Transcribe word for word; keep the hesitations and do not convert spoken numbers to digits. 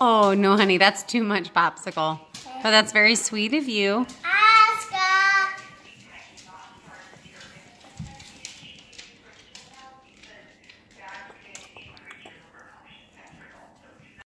Oh, no, honey, that's too much popsicle. But that's very sweet of you.